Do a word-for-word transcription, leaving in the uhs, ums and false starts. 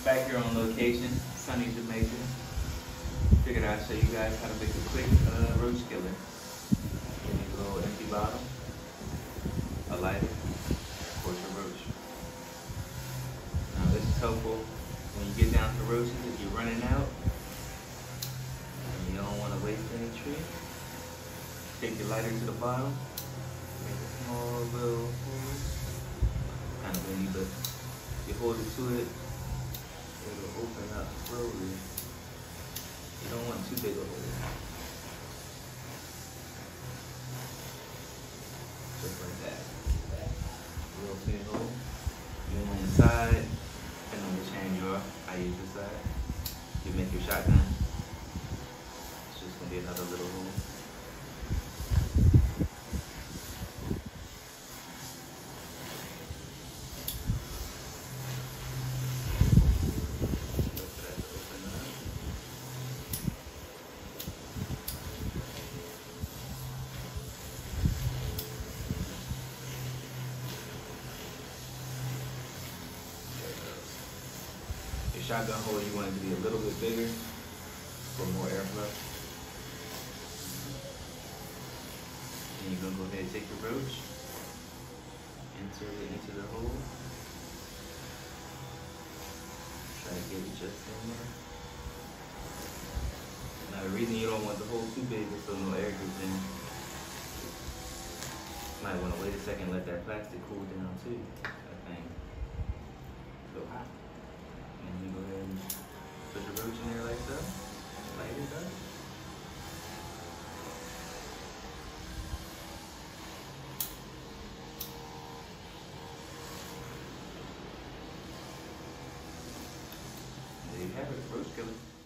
Back here on location, Sunny Jamaica. Figured I'd show you guys how to make a quick uh, roach killer. Give me a little empty bottle, a lighter, of course a roach. Now this is helpful when you get down to roaches. If you're running out and you don't want to waste any tree, take your lighter to the bottom, make a small little hole, kind of windy, but you hold it to it, it'll open up slowly. You don't want too big a hole. Just like that. Real thin hole. Then on the side, depending on which hand you are, I use this side. You make your shotgun. It's just gonna be another little hole. Shotgun hole, you want it to be a little bit bigger for more airflow. And you're gonna go ahead and take your roach, insert it into the hole. Try to get it just in there. Now the reason you don't want the hole too big is so no air gets in. You might want to wait a second, let that plastic cool down too. That thing so hot. And you go ahead and put the roach in there like so, light it up. There you have it, roach killer.